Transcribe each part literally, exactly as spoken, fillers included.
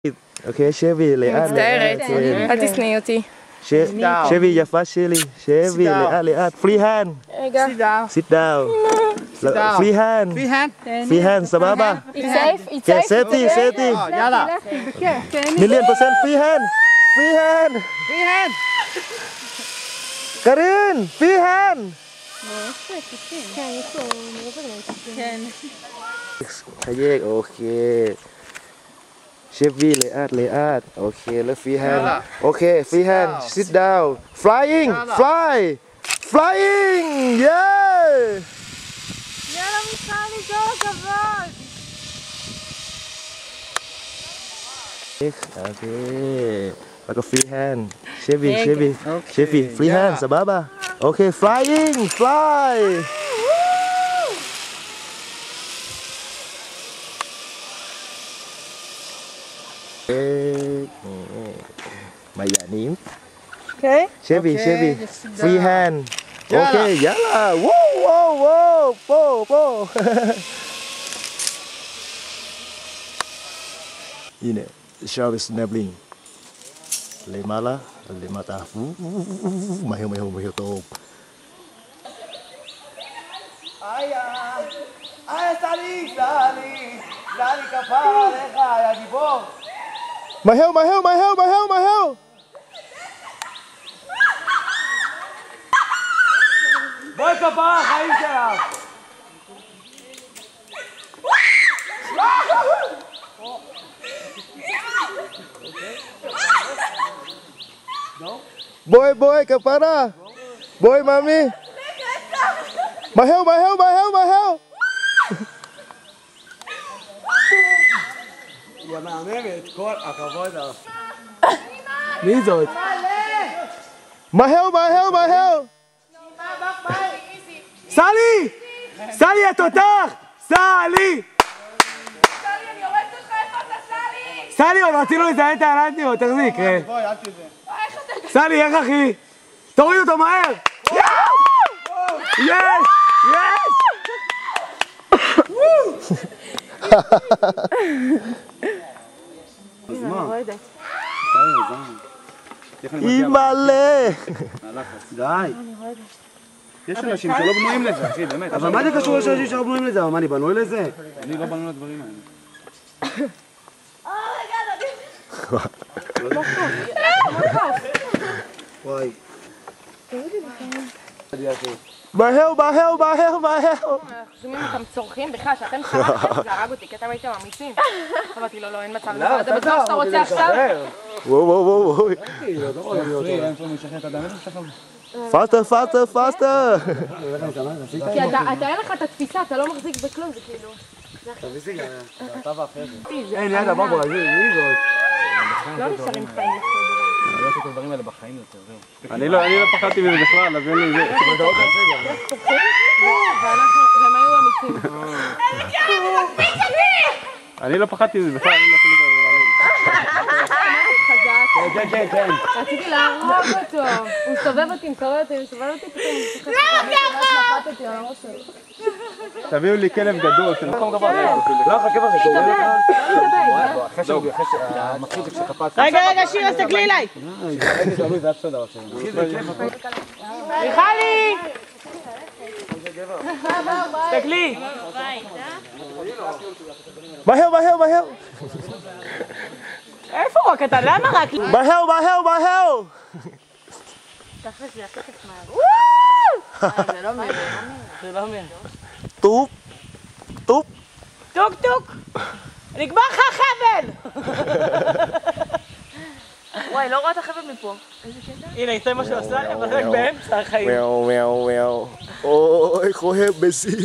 אוקיי, שבי, לאט. מצטערת, אל תשנאי אותי. שבי, יפה שלי. שבי, לאט, לאט. פרי הנד. רגע. sit down. פרי הנד. פרי הנד, סבבה? It's safe? It's כן, safe? סטי, סטי. יאללה. מיליון פרסנט פרי הנד. פרי הנד. פרי הנד. קרין, פרי הנד. כן. חייק, אוקיי. שבי, לאט, לאט. אוקיי, לא פרי הנד. אוקיי, פרי הנד. sit down. flying, fly. flying, יאי! יאללה מיכלי, כל הכבוד. אוקיי.แล้วก็ฟรีแฮนด์เชฟบี้เชฟบี้เชฟบี้ฟรีแฮนด์สบายป่ะโอเค flying fly เอ๊ะมาอย่านิ่ม Okay. เชฟบี้เชฟบี้ฟรีแฮนด์โอเคยาล่ะว้าวว้าวว้าวโป้โป้ ini shark is snapping למעלה, למטה, מהר מהר מהר טוב. איה, איה סלי, סלי, סלי כפרה עליך, יא גיבור. מהר מהר מהר מהר מהר. בואי כפרה, חיים שלך. Boy boy kepala. Boy mami. מהר מהר מהר מהר. יא מהממת, כל הכבוד לך. מי זאת? מהר מהר מהר. סלי! סלי התותח! סלי! סלי, עוד רצינו לזיין את האלנטיות, תחזיק, ראה. סלי, איך אחי? תוריד אותו מהר! יש! יש! אז מה? אימא'לה! די. יש אנשים שלא בנויים לזה, אחי, באמת. אבל מה זה קשור לאנשים שלא בנויים לזה? מה, אני בנוי לזה? אני לא בנוי לדברים האלה. וואי. מהר מהר מהר מהר. אנחנו שומעים אותם צורכים בכלל, שאתם חרחתם, זה הרג אותי, כי אתם הייתם אמיצים. אמרתי לו, לא, אין מצב, זה בטוח שאתה רוצה עכשיו. וואו וואו וואו. פאסטר פאסטר פאסטר. כי אתה אין לך את התפיסה, אתה לא מחזיק בכלום, זה כאילו... אתה ואחרי זה. אין, יד הבא ברזיל, מי זאת? לא נשארים חיים לך. אני לא עושה את הדברים האלה בחיים יותר, זהו. אני לא פחדתי מזה בכלל, אז אין לי זה. והם היו אמיצים. אני לא פחדתי מזה בכלל, אני לא אפילו כבר חזק. כן, כן, כן. רציתי להרוג אותו. הוא מסתובב אותי, מסתובב אותי, מסתובב אותי, פתאום הוא משחק. למה ככה? על הראש שלו. תביאו לי כלב גדול, של מקום גבוה. לא, חכה בזה, שהוא אחרי שהוא המחליט כשקפץ. רגע, רגע, שירה, תסתכלי אליי. זה היה בסדר. מיכלי! תסתכלי. מהר מהר מהר. איפה רק אתה? למה רק? מהר מהר מהר. תכל'ס זה הכסף מהר. זה לא מהר. זה לא מהר. טופ. טופ. טוק טוק. נגמר לך החבל! וואי, לא רואה את החבל מפה. איזה קטע? הנה, זה מה שהוא עשה לי, אבל רק באמצע החיים. וואו וואו וואו. אוי, איך אוהב בזים.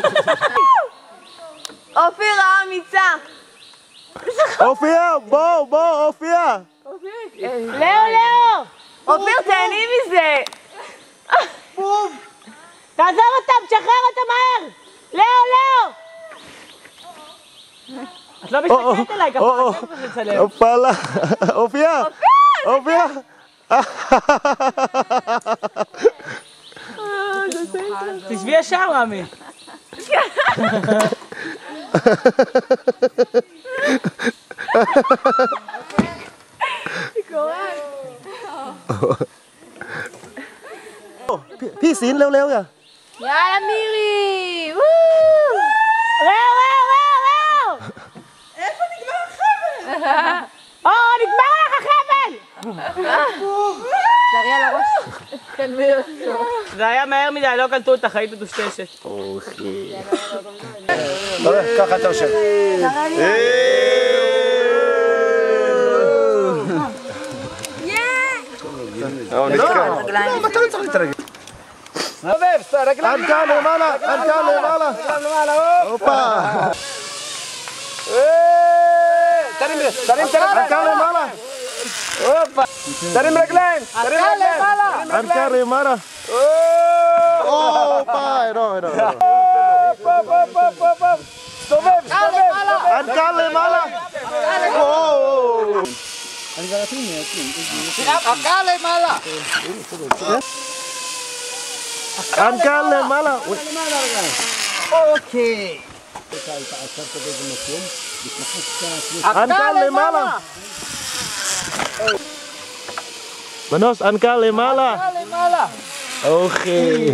אופיר האמיצה. אופיר, בוא, בוא, אופיר. לאו, לאו. אופיר, תהני מזה. בום. תעזור אותם, תשחרר אותם מהר. לאו, לאו. את לא מסתכלת אליי, כפרה, אתה צריך לצלם. אופלה, אופיר, אופיר. תשבי ישר, רמי. พี่ศิลป์เร็วๆอ่ะ יאללה מירי! ראו, ראו, ראו, ראו! איפה נגמר החבל? או, נגמר לך החבל! דריה לראש. כן, מירי. זה היה מהר מדי, לא קלטו אותך, היית מטושטשת. אוקיי. ככה אתה יושב. רגליים. אתה לא צריך להתרגל. סובב, רגליים. אנקל למעלה, אנקל למעלה. הופה. תרים, תרים, תרים. אנקל למעלה. הופה. תרים רגליים. תרים רגליים. אנקל למעלה. הופה, לא, לא. סובב, סובב. אנקל למעלה. אנקל למעלה. אנקל למעלה. אוקיי. אנקל למעלה. מנוס, אנקל למעלה. אוקיי.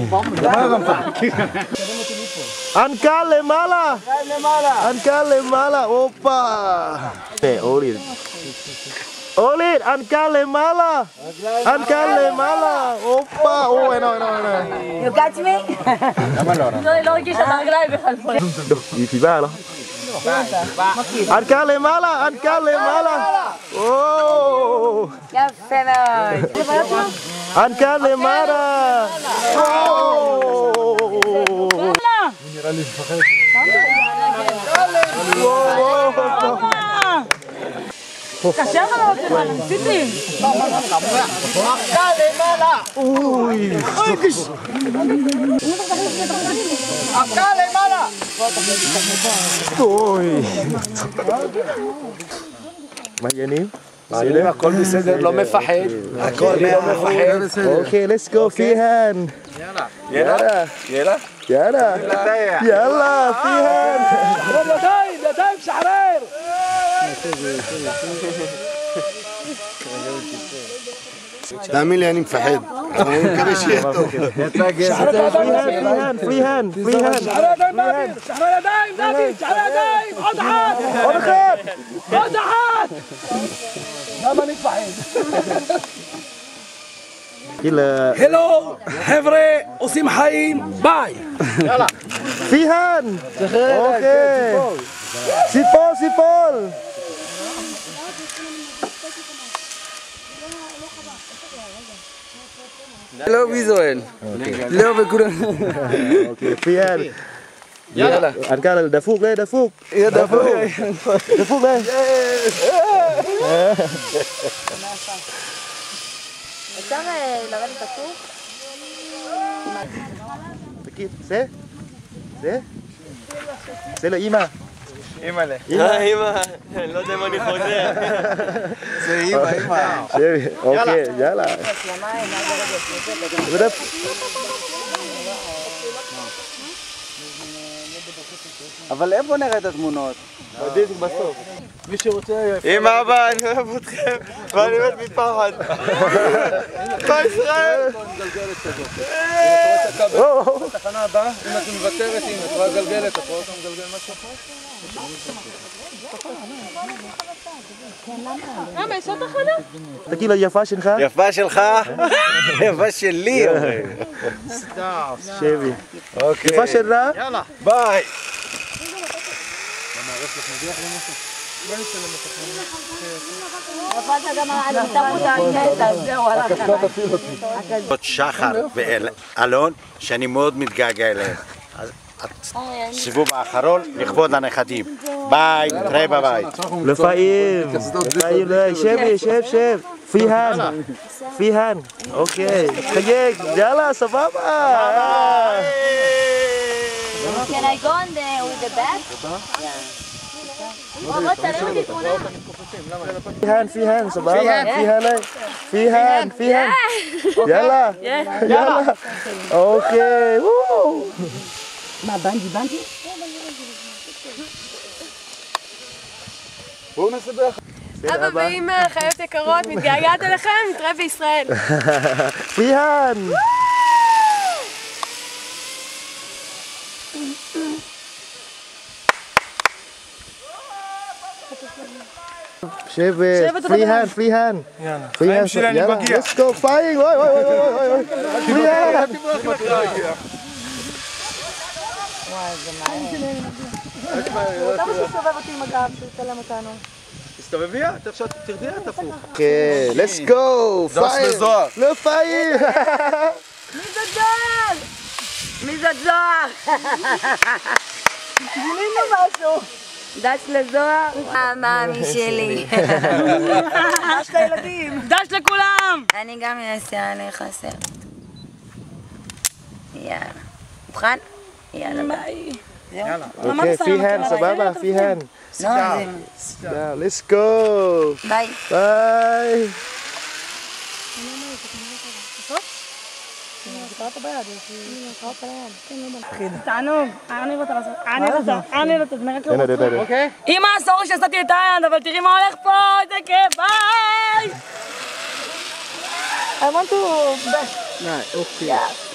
אנקל למעלה. אנקל למעלה. הופה. אוליד. אוליד, אנקל למעלה. אנקל למעלה. הופה. אוי, לא, לא, לא. You catch me? לא הרגיש את הרגליים בכלל פה. היא פיבה, לא? אנקל למעלה, אנקל למעלה. יפה מאוד. אנקל למעלה. נראה לי מפחד. קשה לך מאוד למעלה, ציטים. אנקל למעלה. אוי. אנקל למעלה. אוי. מה העניינים? הכל בסדר, לא מפחד. הכל לא מפחד. אוקיי, let's go, פיהן. יאללה. יאללה. יאללה. יאללה, פיהן. ידיים, ידיים, שחרר. תאמין לי, אני מפחד. אני מקווה שיהיה טוב. פיהן, פיהן, פיהן. שחרר ידיים, דוד. שחרר ידיים, דוד. שחרר ידיים. עוד אחת. עוד אחד. עוד אחת. למה אני מפחד? גילה. הלו, חבר'ה, עושים חיים, ביי. יאללה. פיהן. אוקיי. ציפול, ציפול. לא ויזואל. לא וכולם. אוקיי, פיהן. יאללה. אנקל, דפוק, דפוק. דפוק. דפוק, אפשר לרדת הפוך? תגיד, זה? זה? זה לאמא. אימא לה. אמא, אני לא יודע אם אני חוזר. זה אימא, אימא. אוקיי, יאללה. אבל איפה נראה את התמונות? בסוף. מי שרוצה... אמא אבא, אני אוהב אתכם, ואני מת מפחד. בישראל! בתחנה הבאה, אם את מוותרת, אם את רואה גלגלת, את רואה אותם גלגל משהו אחר? למה, יש עוד תחנה? תגיד לו, יפה שלך? יפה שלך? יפה שלי. שבי. אוקיי. יפה שלך? יאללה. ביי. נפלת גם על תמות הקטע, זהו, הלכת. זאת שחר ואלון, שאני מאוד מתגעגע אליהם. סיבוב האחרון לכבוד הנכדים. ביי, נתראה בבית. לפעים. לפעים, שבי, שב, שב. פיהן. פיהן. אוקיי. חייג. יאללה, סבבה. Can I go on the, with the back? בוא, תרים אותי תמונה. פיהן, פיהן, סבבה. פיהן, פיהן, פיהן. יאללה. יאללה. אוקיי. מה, בנג'י, בנג'י? בואו נעשה ביחד. אבא ואמא, חיות יקרות, מתגעגעת אליכם, נתראה בישראל. פריהן! שבט, פריהן, פריהן. פריהן, יאללה, let's go flying, אוי אוי אוי אוי אוי, פריהן. תסתובבי, תרדי, תפוך. כן, let's go, flying. לא flying. מי זה זוהר? מי זה זוהר? גילינו משהו. דש לזוהר. מאמי שלי. דש לילדים. דש לכולם. אני גם אעשה עליך סרט. יאללה. מוכן? יאללה ביי. אוקיי, פריהן, סבבה, פריהן. לא, זה... let's go. ביי. ביי. תענוג, אני רוצה לעשות, אני רוצה, אני רוצה, אני רק הנה, הנה, הנה. אמא, סורי שעשיתי את היד, אבל תראי מה הולך פה, איזה כיף, ביי! I want to... אוקיי.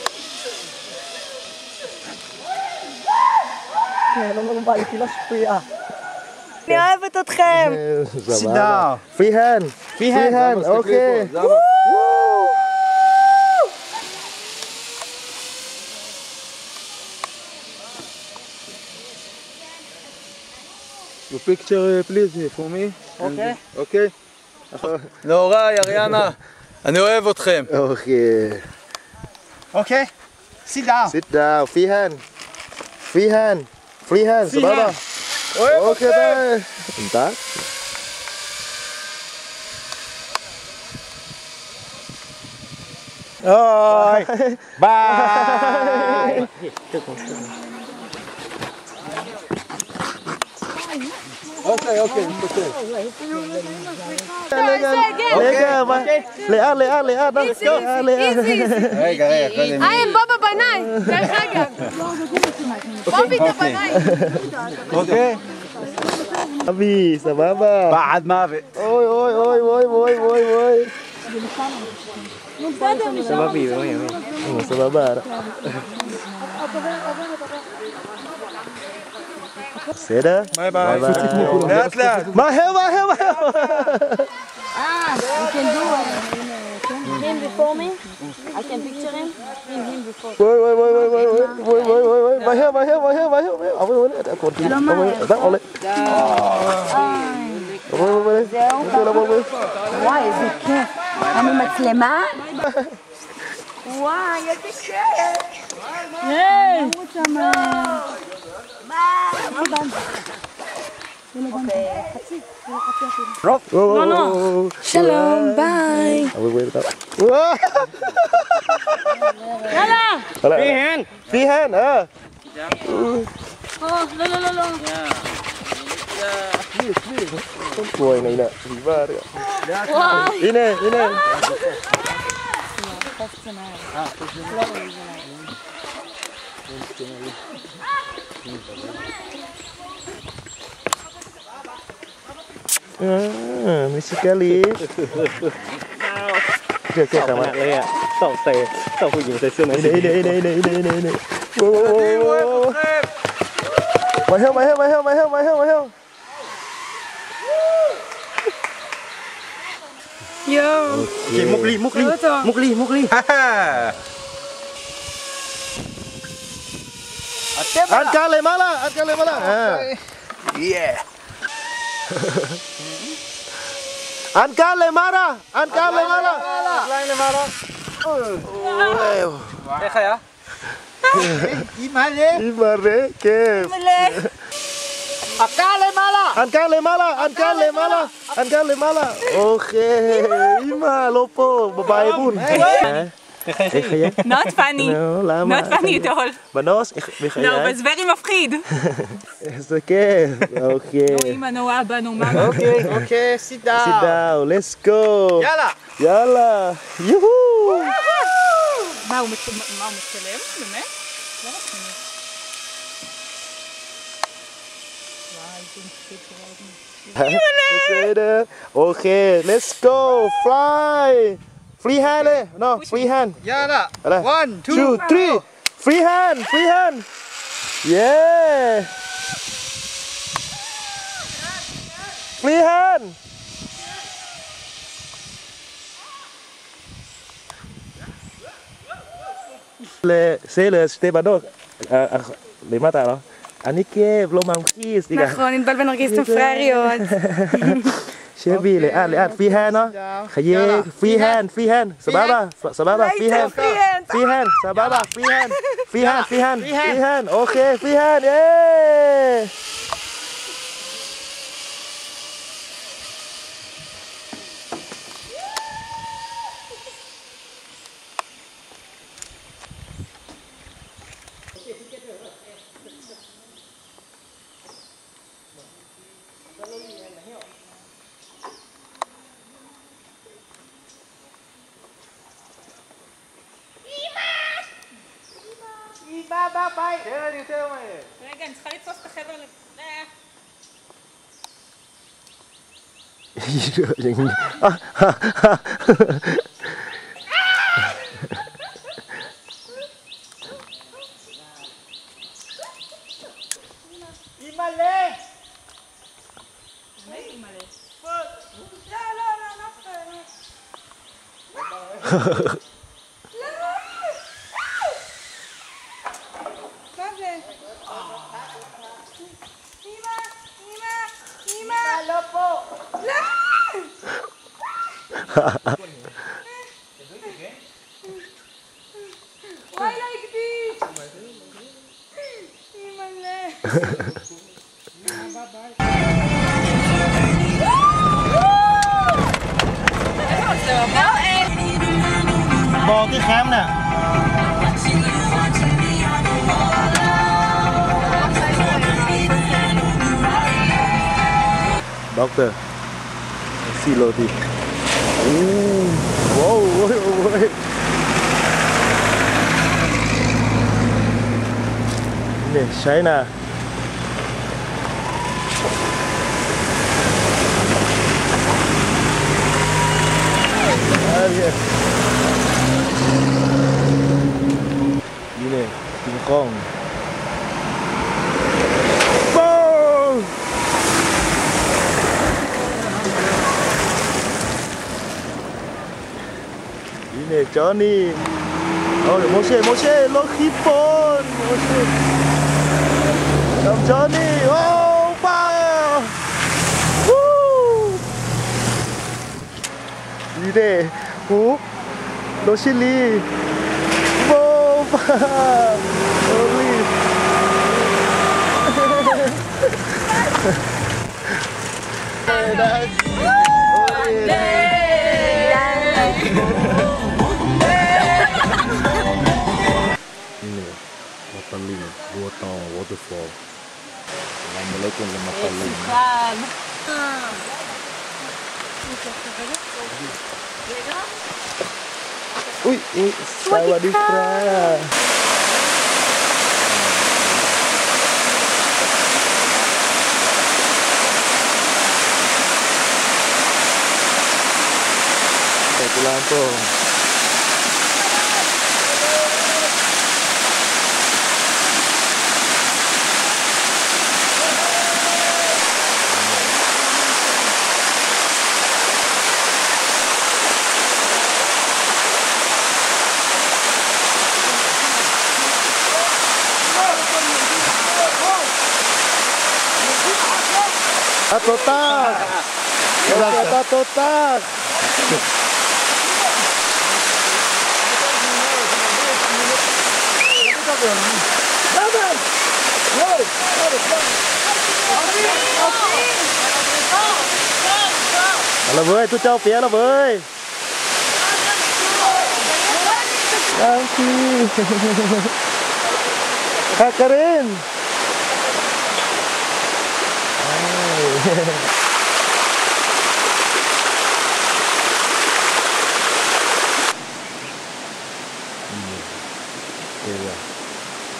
אני אוהבת אתכם! סבבה. פריהן, פריהן, אוקיי. You picture please for me. אוקיי. אוקיי. נהוראי, אריאנה, אני אוהב אתכם. אוקיי. אוקיי. sit down. sit down, פריהן. פריהן, פריהן, סבבה. אוקיי, ביי. Bentar. Oi, bye. אוקיי, אוקיי, אוקיי. רגע, מה? לאן, לאן, לאן? רגע, רגע, קודם. אה, הם בובה בנאי, דרך אגב. בובי זה בנאי. אוקיי. אבי, סבבה. בעד מוות. אוי, אוי, אוי, אוי, אוי, אוי, אוי. סבבי, אוי, אוי. סבבה. בסדר? ביי ביי. לאט לאט. מהר, מהר, מהר. Ah, you can do it. Him before me. I can picture him. Him, him before. וואי, וואי, וואי, וואי, וואי, וואי, וואי, וואי, וואי, מהר, מהר, מהר, מהר, מהר. אבל עולה, אתה כבר כאילו, אתה עולה. עולה, עולה. זהו. וואי, איזה כיף. אני מצלמה? וואי, איזה כיף. היי. לא, לא. שלום, ביי. יאללה! פריהן. פריהן, אה. לא, לא, לא, לא. Wah, ini, ini. Ribar. Ini, ini. Ah, ini sekali. Oke, oke, sama. ya. Tao tay, tao phụ nữ tay xưa này. Ini, ini, ini, ini, ini, ini, ini. Wow, wow, wow, wow. Mahal, mahal, mahal, mahal, mahal, mahal. Yo. Oke, mukli, mukli, mukli, mukli. Angkat lemala, angkat lemala. Yeah. Angkat lemara, angkat lemara. איך היה? Imare, kef. עקה למעלה! Angkat lemala, angkat lemala, angkat lemala. Oke, Ima, lo po, babae pun. איך היה? Not funny. נו, למה? Not funny at all. בנוס, איך בחיי? לא, אבל זה very מפחיד. איזה כיף, אוקיי. נו אמא, נו אבא, נו מאמא. אוקיי, אוקיי, sit down. Sit down, let's go. יאללה! יאללה, יוהו. מה, הוא מצלם? באמת? לא רציני. וואי, זה מפחיד שלא בסדר. אוקיי, let's go, fly. free hand เลย no free hand יאללה. อะไร one two two three free hand free hand yeah free hand le c'est le Stefano למטה לא? אני כיף, לא ממחיס. נכון, נתבל ונרגיסטים פרריות. שבי, לאט, לאט, פרי הנד, לא? חייג, פרי הנד, פרי הנד, סבבה? סבבה, פרי הנד, פרי הנד, סבבה, פרי הנד, פרי הנד, פרי הנד, פרי הנד, אוקיי, פרי הנד, יאיי! רגע, אני צריכה לתפוס את החבר ל... อย่างนี้ וואי, לא הקדיש! אימא'לה. บอกที่แคมป์น่ะ ด็อกเตอร์ซีโรตีโอ้โหโว้ยโว้ยโว้ยนี่ใช่นะนี่เนี่ยกินกล้องนี่จอห์นนี่โอ้ยโมเช่โมเช่โลคิปอนโมเช่กับจอห์นนี่โอ้ป้าวู้นี่เด้หูโดชิลีโบป้าโอ้ยได้ Matalim, Buatong, waterfall. Assalamualaikum warahmatullahi wabarakatuh. Uy, uy, sawadikra. Itu lampu. Total, total, total. Là với tôi cho phía là với. Thank you. Karin.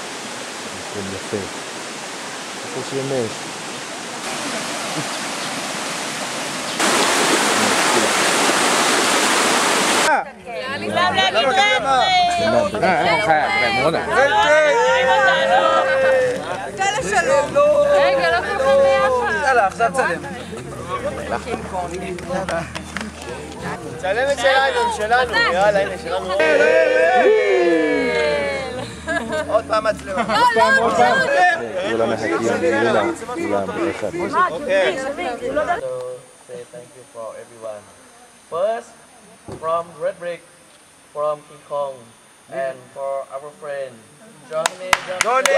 Con le fe. Così è messo. רגע, לא כולכם ביחד. יאללה, עכשיו צלם. צלם את שלנו, שלנו, יאללה, הנה, שלנו. עוד פעם מצלמה. כולם מחכים, כולם, כולם, ביחד. Say thank you for everyone. First, from Red Brick, from King Kong, and for our friend Johnny. Johnny!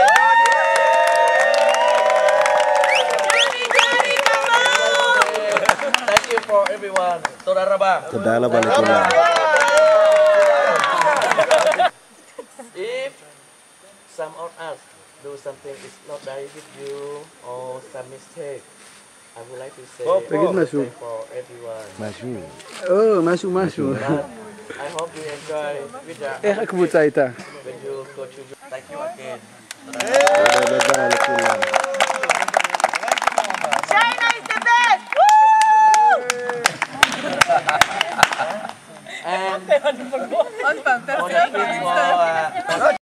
Thank you for everyone. תודה רבה. תודה רבה לכולם. If some of us do something is not right with you or some mistake, I would like to say תגיד משהו. thank for everyone. משהו. או, משהו, משהו. I hope you enjoy with the איך הקבוצה הייתה? when you go to. Thank you again. תודה רבה לכולם. China is the best! And on the